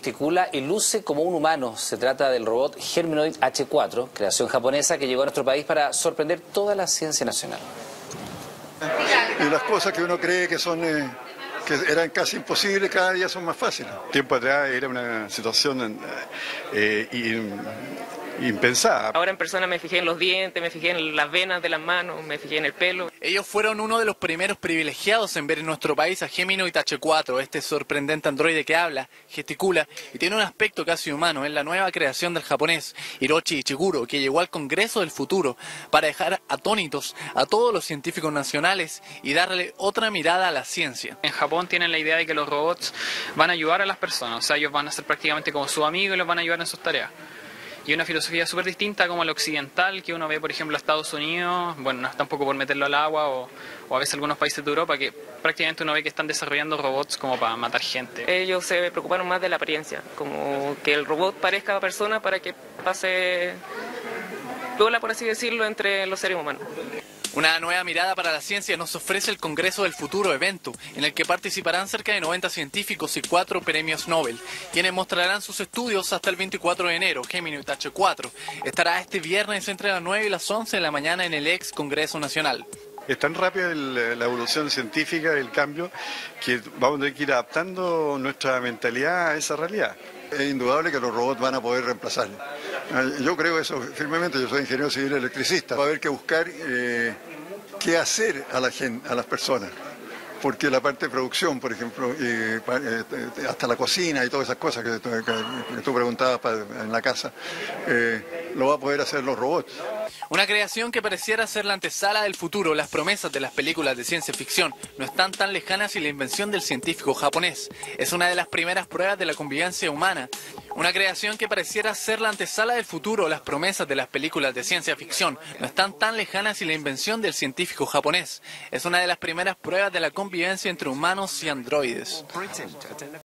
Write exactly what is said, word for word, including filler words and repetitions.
gesticula y luce como un humano. Se trata del robot Geminoid H cuatro, creación japonesa que llegó a nuestro país para sorprender toda la ciencia nacional. Y las cosas que uno cree que son eh, que eran casi imposibles, cada día son más fáciles. Tiempo atrás era una situación eh, impensada. Ahora en persona me fijé en los dientes, me fijé en las venas de las manos, me fijé en el pelo. Ellos fueron uno de los primeros privilegiados en ver en nuestro país a Geminoid H cuatro, este sorprendente androide que habla, gesticula y tiene un aspecto casi humano. Es la nueva creación del japonés Hiroshi Ishiguro, que llegó al Congreso del Futuro para dejar atónitos a todos los científicos nacionales y darle otra mirada a la ciencia. En Japón tienen la idea de que los robots van a ayudar a las personas, o sea, ellos van a ser prácticamente como su amigo y los van a ayudar en sus tareas. Y una filosofía súper distinta como la occidental que uno ve, por ejemplo, en Estados Unidos, bueno, no es tampoco por meterlo al agua, o, o a veces algunos países de Europa, que prácticamente uno ve que están desarrollando robots como para matar gente. Ellos se preocuparon más de la apariencia, como que el robot parezca persona para que pase piola, por así decirlo, entre los seres humanos. Una nueva mirada para la ciencia nos ofrece el Congreso del Futuro evento, en el que participarán cerca de noventa científicos y cuatro premios Nobel, quienes mostrarán sus estudios hasta el veinticuatro de enero. Geminoid H cuatro estará este viernes entre las nueve y las once de la mañana en el ex Congreso Nacional. Es tan rápida el, la evolución científica, el cambio, que vamos a tener que ir adaptando nuestra mentalidad a esa realidad. Es indudable que los robots van a poder reemplazar. Yo creo eso firmemente, yo soy ingeniero civil electricista. Va a haber que buscar eh, qué hacer a, la gente, a las personas. Porque la parte de producción, por ejemplo, eh, hasta la cocina y todas esas cosas que, que, que tú preguntabas para, en la casa, eh, lo va a poder hacer los robots. Una creación que pareciera ser la antesala del futuro. Las promesas de las películas de ciencia ficción no están tan lejanas y la invención del científico japonés es una de las primeras pruebas de la convivencia humana. Una creación que pareciera ser la antesala del futuro. Las promesas de las películas de ciencia ficción no están tan lejanas y la invención del científico japonés es una de las primeras pruebas de la convivencia entre humanos y androides.